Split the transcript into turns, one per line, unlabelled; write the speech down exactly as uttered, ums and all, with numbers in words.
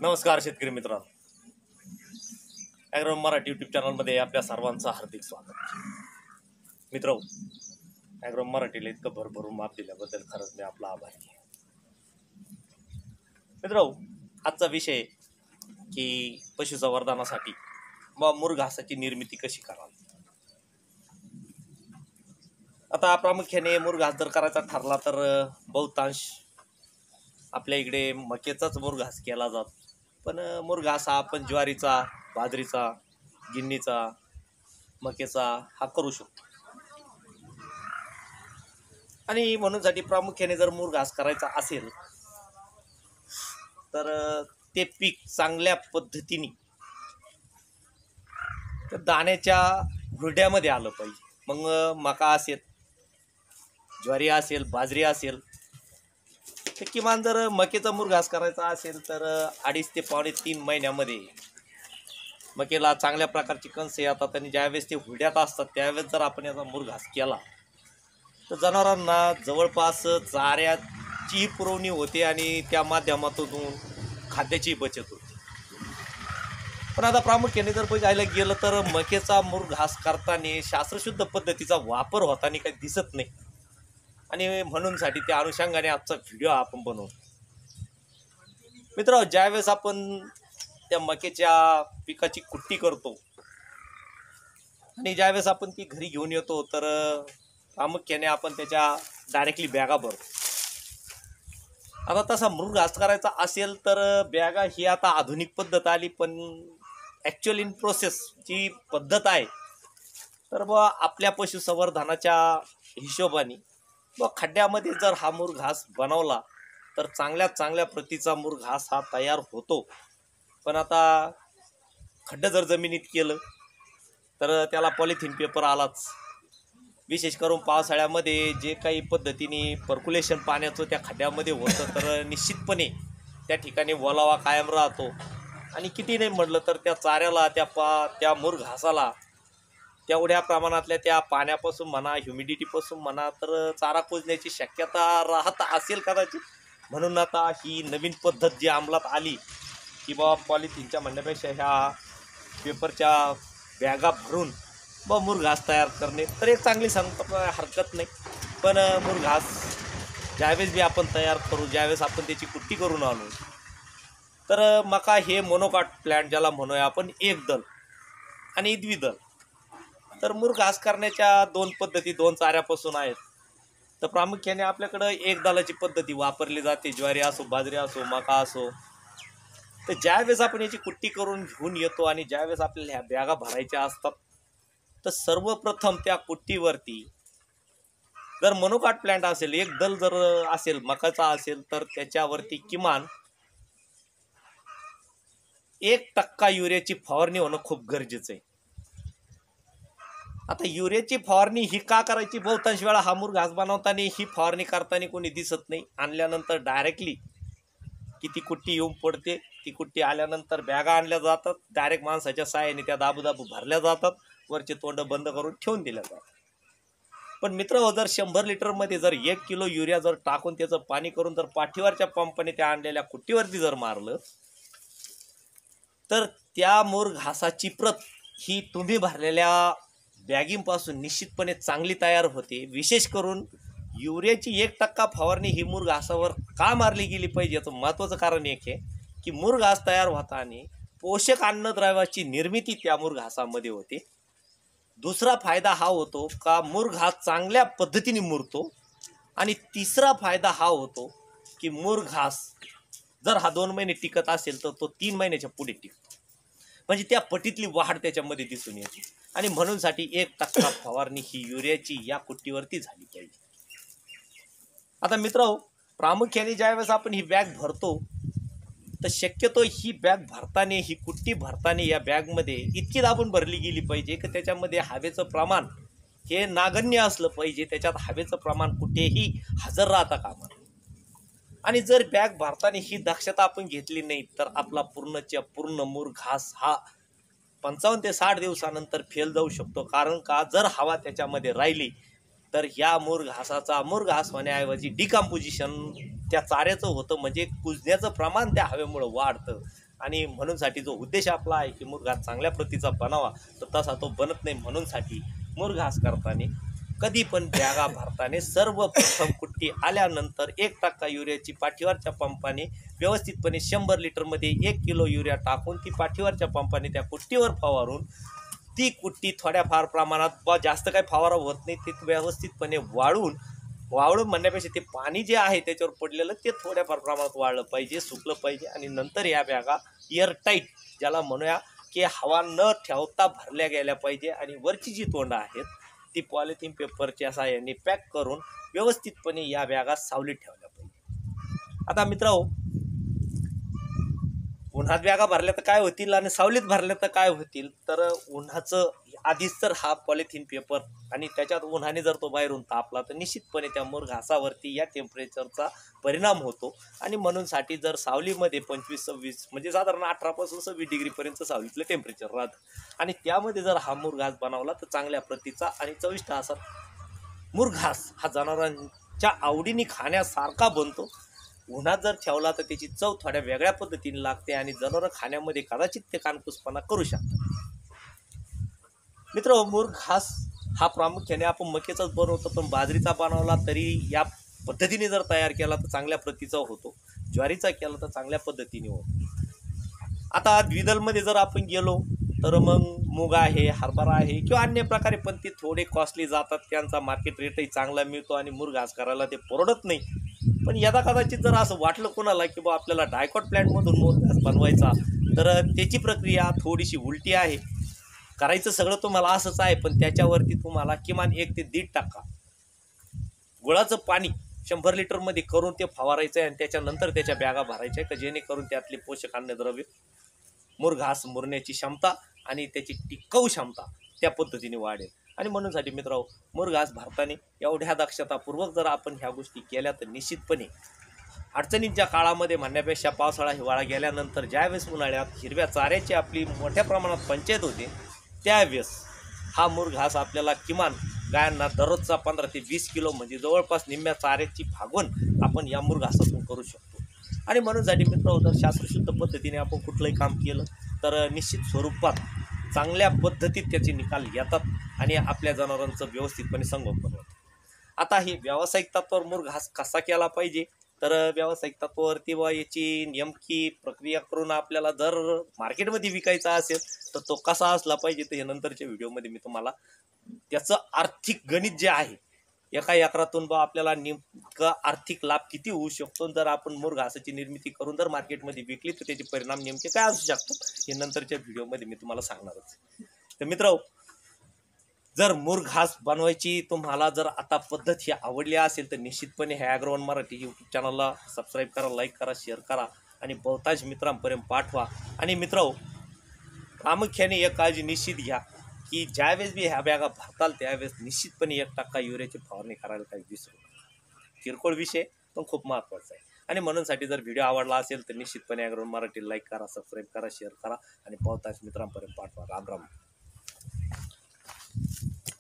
नमस्कार शेतकरी मित्रांनो, ॲग्रो मराठी यूट्यूब चॅनलमध्ये आपल्या सर्वांचं हार्दिक स्वागत. मित्रांनो, ॲग्रो मराठीला इतकं भरभरून माप दिल्याबद्दल खरंच मी आपला आभारी आहे. मित्रांनो, आजचा विषय की पशुसंवर्धनासाठी व मुरघासाची निर्मिती कशी करावी. आता प्रामुख्याने मुरघास जर करायचा ठरला तर बहुतांश आपल्या इकडे मकेचाच मुरघास केला जातो. पण मुरघास हा आपण ज्वारीचा, बाजरीचा, गिन्नीचा, मकेचा हा करू शकतो. आणि म्हणूनसाठी प्रामुख्याने जर मुरघास करायचा असेल तर ते पीक चांगल्या पद्धतीने तर दाण्याच्या हुरड्यामध्ये आलं पाहिजे. मग मका असेल, ज्वारी असेल, बाजरी असेल, तर किमान जर मकेचा मुरघास करायचा असेल तर अडीच ते पावणे तीन महिन्यामध्ये मकेला चांगल्या प्रकारची कणसे येतात. आणि ज्यावेळेस ते हुरड्यात असतात त्यावेळेस जर आपण याचा मुरघास केला तर जनावरांना जवळपास चाऱ्याची पुरवणी होते आणि त्या माध्यमातून खाद्याची बचत होते. पण आता प्रामुख्याने जर बघायला गेलं तर मकेचा मुरघास करताना शास्त्रशुद्ध पद्धतीचा वापर होताना काही दिसत नाही. आणि म्हणूनसाठी त्या अनुषंगाने आजचा व्हिडिओ आपण बनवतो. मित्रांनो, ज्यावेळेस आपण त्या मकेच्या पिकाची कुट्टी करतो आणि ज्यावेळेस आपण ती घरी घेऊन येतो तर प्रामुख्याने आपण त्याच्या डायरेक्टली बॅगा भरतो. आता तसा मुरघास करायचा असेल तर बॅगा ही आता आधुनिक पद्धत आली, पण ॲक्च्युअल इन प्रोसेस जी पद्धत आहे तर बा आपल्या पशुसंवर्धनाच्या हिशोबाने व खड्ड्यामध्ये जर हा मुरघास बनवला तर चांगल्यात चांगल्या प्रतीचा मुरघास हा तयार होतो. पण आता खड्डं जर जमिनीत केलं तर त्याला पॉलिथिन पेपर आलाच. विशेष करून पावसाळ्यामध्ये जे काही पद्धतीने पर्क्युलेशन पाण्याचं त्या खड्ड्यामध्ये होतं तर निश्चितपणे त्या ठिकाणी ओलावा कायम राहतो. आणि किती नाही म्हटलं तर त्या चाऱ्याला, त्या पा त्या मुरघासाला तेवढ्या प्रमाणातल्या त्या पाण्यापासून म्हणा, ह्युमिडिटीपासून म्हणा तर चारा कुजण्याची शक्यता राहत असेल कदाचित. म्हणून आता ही नवीन पद्धत जी अंमलात आली की बाबा पॉलिथिनच्या म्हणण्यापेक्षा ह्या पेपरच्या बॅगा भरून व मुरघास तयार करणे तर एक चांगली सांगता हरकत नाही. पण मुरघास ज्यावेळेस बी आपण तयार करू, ज्यावेळेस आपण त्याची कुट्टी करून आणू तर मका हे मोनोकाट प्लॅन्ट ज्याला म्हणूया आपण, एक दल आणि द्विदल. तर मुरघास करण्याच्या दोन पद्धती दोन चाऱ्यापासून आहेत. तर प्रामुख्याने आपल्याकडं एक दलाची पद्धती वापरली जाते. ज्वारी असो, बाजरी असो, मका असो. तर ज्यावेळेस आपण याची कुट्टी करून घेऊन येतो आणि ज्यावेळेस आपल्याला ह्या बॅगा भरायच्या असतात तर सर्वप्रथम त्या कुट्टीवरती जर मोनोकाट प्लॅन्ट असेल, एक दल जर असेल, मकाचा असेल तर त्याच्यावरती किमान एक टक्का युरियाची फवारणी होणं खूप गरजेचं आहे. आता युरियाची फवारणी ही का करायची, बहुतांश वेळा हा मुरघास बनवताना ही फवारणी करताना कोणी दिसत नाही. आणल्यानंतर डायरेक्टली किती कुट्टी येऊन पडते, ती कुट्टी आल्यानंतर बॅगा आणल्या जातात, डायरेक्ट माणसाच्या साहाय्याने त्या दाबू दाबू भरल्या जातात, वरचे तोंड बंद करून ठेवून दिल्या जातात. पण मित्र, जर शंभर लिटरमध्ये जर एक किलो युरिया जर टाकून त्याचं पाणी करून जर पाठीवरच्या पंपाने त्या आणलेल्या कुट्टीवरती जर मारलं तर त्या मुरघासाची प्रत ही तुम्ही भरलेल्या बॅगींपासून निश्चितपणे चांगली तयार होते. विशेष करून युरियाची एक टक्का फवारणी ही मुरघासावर का मारली गेली पाहिजे याचं महत्त्वाचं कारण एक आहे की मुरघास तयार होताना पोषक अन्नद्रव्याची निर्मिती त्या मुरघासामध्ये होते. दुसरा फायदा हा होतो का मुरघास चांगल्या पद्धतीने मुरतो. आणि तिसरा फायदा हा होतो की मुरघास जर हा दोन महिने टिकत असेल तर तो तीन महिन्याच्या पुढे टिकतो. म्हणजे त्या पटीतली वाढ त्याच्यामध्ये दिसून येते. आणि म्हणूनसाठी एक टक्का फवारणी ही युरियाची या कुट्टीवरती झाली पाहिजे. आता मित्रांनो, प्रामुख्याने ज्यावेळेस आपण ही बॅग भरतो तर शक्यतो ही बॅग भरताना, ही कुट्टी भरताना या बॅगमध्ये इतकी दाबून भरली गेली पाहिजे की त्याच्यामध्ये हवेचं प्रमाण हे नागण्य असलं पाहिजे. त्याच्यात हवेचं प्रमाण कुठेही हजर राहता कामा नये. आणि जर बॅग भरताना ही दक्षता आपण घेतली नाही तर आपला पूर्णच्या पूर्ण मुरघास हा पंचावन्न ते साठ दिवसानंतर फेल जाऊ शकतो. कारण का, जर हवा त्याच्यामध्ये राहिली तर या मुरघासाचा मुरघास होण्याऐवजी डिकम्पोजिशन त्या चाऱ्याचं होतं, म्हणजे कुजण्याचं प्रमाण त्या हवेमुळं वाढतं. आणि म्हणूनसाठी जो उद्देश आपला आहे की मुरघास चांगल्या प्रतीचा बनावा, तर तसा तो बनत नाही. म्हणूनसाठी मुरघास करताना कधी पण बॅगा भरताना सर्वप्रथम कुट्टी आल्यानंतर एक टक्का युरियाची पाठीवरच्या पंपाने व्यवस्थितपणे शंभर लिटरमध्ये एक किलो युरिया टाकून ती पाठीवरच्या पंपाने त्या कुट्टीवर फवारून ती कुट्टी थोड्याफार प्रमाणात ब जास्त काही फवारा होत नाही, ती व्यवस्थितपणे वाळून वाळून म्हणण्यापेक्षा ते पाणी जे आहे त्याच्यावर पडलेलं ते थोड्याफार प्रमाणात वाळलं पाहिजे, सुकलं पाहिजे. आणि नंतर या बॅगा एअरटाईट, ज्याला म्हणूया की हवा न ठेवता भरल्या गेल्या पाहिजे. आणि वरची जी तोंडं आहेत ती पॉलिथिन पेपरच्या सहाय्याने पॅक करून व्यवस्थितपणे या बॅगा सावलीत ठेवल्या पाहिजे. आता मित्रांनो, उन्हात बॅगा भरल्या तर काय होतील आणि सावलीत भरल्या तर काय होतील, तर उन्हाचं आधीच तर हा पॉलिथिन पेपर आणि त्याच्यात उन्हाने जर तो बाहेरून तापला तर निश्चितपणे त्या मुरघासावरती या टेम्परेचरचा परिणाम होतो. आणि म्हणूनसाठी जर सावलीमध्ये पंचवीस सव्वीस म्हणजे साधारण अठरापासून सव्वीस डिग्रीपर्यंत सावलीतलं टेम्परेचर राहतं आणि त्यामध्ये जर हा मुरघास बनवला तर चांगल्या प्रतीचा आणि चविष्ट असा मुरघास हा जनावरांच्या आवडीने खाण्यासारखा बनतो. उन्हात जर ठेवला तर त्याची चव थोड्या वेगळ्या पद्धतीने लागते आणि जनावरं खाण्यामध्ये कदाचित ते कानकुसपणा करू शकतात. मित्र, मुरघास हा प्रामुख्याने आपण मकेचाच बनवतो, पण बाजरीचा बनवला तरी या पद्धतीने जर तयार केला तर चांगल्या प्रतीचा होतो, ज्वारीचा केला तर चांगल्या पद्धतीने होतो. आता द्विदलमध्ये जर आपण गेलो तर मग मूग आहे, हरभरा आहे किंवा अन्य प्रकारे, पण ते थोडे कॉस्टली जातात, त्यांचा मार्केट रेटही चांगला मिळतो आणि मुरघास करायला ते परवडत नाही. पण यदा कदाचित जर असं वाटलं कोणाला की बा आपल्याला डायकॉट प्लॅन्टमधून मुरघास बनवायचा, तर त्याची प्रक्रिया थोडीशी उलटी आहे. करायचं सगळं तुम्हाला असंच आहे, पण त्याच्यावरती तुम्हाला किमान एक ते दीड टक्का गुळाचं पाणी शंभर लिटरमध्ये करून ते फवारायचं आहे आणि त्याच्यानंतर त्याच्या बॅगा भरायच्या आहे, का जेणेकरून त्यातले पोषक अन्नद्रव्य, मुरघास मुरण्याची क्षमता आणि त्याची टिकाऊ क्षमता त्या पद्धतीने वाढेल. आणि म्हणूनसाठी मित्रांनो, मुरघास भरताना एवढ्या दक्षतापूर्वक जर आपण ह्या गोष्टी केल्या तर निश्चितपणे अडचणींच्या काळामध्ये म्हणण्यापेक्षा पावसाळा हिवाळा गेल्यानंतर ज्यावेळेस उन्हाळ्यात हिरव्या चाऱ्याची आपली मोठ्या प्रमाणात पंचायत होते, त्यावेळेस हा मुरघास आपल्याला किमान गायांना दररोजचा पंधरा ते वीस किलो म्हणजे जवळपास निम्म्या चाऱ्याची भागवण आपण या मुरघासातून करू शकतो. आणि म्हणूनसाठी मित्रांनो, जर शास्त्रशुद्ध पद्धतीने आपण कुठलंही काम केलं तर निश्चित स्वरूपात चांगल्या पद्धतीत त्याचे निकाल येतात आणि आपल्या जनावरांचं व्यवस्थितपणे संगोपन होतं. आता हे व्यावसायिक तत्वावर मुरघास कसा केला पाहिजे, तर व्यावसायिक तत्वावरती व याची नेमकी प्रक्रिया करून आपल्याला जर मार्केटमध्ये विकायचा असेल तर तो कसा असला पाहिजे, तर हे नंतरच्या व्हिडिओमध्ये मी तुम्हाला त्याचं आर्थिक गणित जे आहे, एका एकरातून बा आपल्याला नेमका आर्थिक लाभ किती होऊ शकतो, जर आपण मुरघासाची निर्मिती करून जर मार्केटमध्ये विकली तर त्याचे परिणाम नेमके काय असू शकतात, हे नंतरच्या व्हिडिओमध्ये मी तुम्हाला सांगणारच. तर मित्रांनो, जर मुरघास बनवायची तुम्हाला जर आता पद्धत ही आवडली असेल तर निश्चितपणे ह्या ॲग्रो वन मराठी यूट्यूब चॅनलला सबस्क्राईब करा, लाईक करा, शेअर करा आणि बहुतांश मित्रांपर्यंत पाठवा. आणि मित्रांनो, प्रामुख्याने एक काळजी निश्चित घ्या की ज्यावेळेस बी ह्या बॅगा भरताल त्यावेळेस निश्चितपणे एक टक्का युरियाची फवारणी करायला काही विसरू नका. किरकोळ विषय पण खूप महत्त्वाचा आहे. आणि म्हणूनसाठी जर व्हिडिओ आवडला असेल तर निश्चितपणे ॲग्रो वन मराठी लाईक करा, सबस्क्राईब करा, शेअर करा आणि बहुतांश मित्रांपर्यंत पाठवा. राम राम.